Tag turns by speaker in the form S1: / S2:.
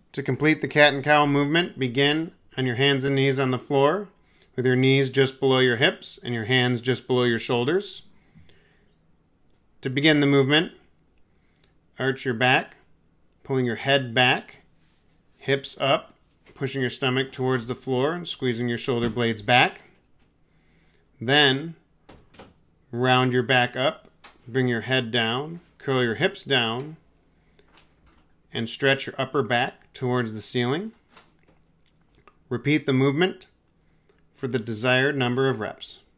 S1: To complete the cat and cow movement, begin on your hands and knees on the floor with your knees just below your hips and your hands just below your shoulders. To begin the movement, arch your back, pulling your head back, hips up, pushing your stomach towards the floor and squeezing your shoulder blades back. Then, round your back up, bring your head down, curl your hips down, and stretch your upper back towards the ceiling. Repeat the movement for the desired number of reps.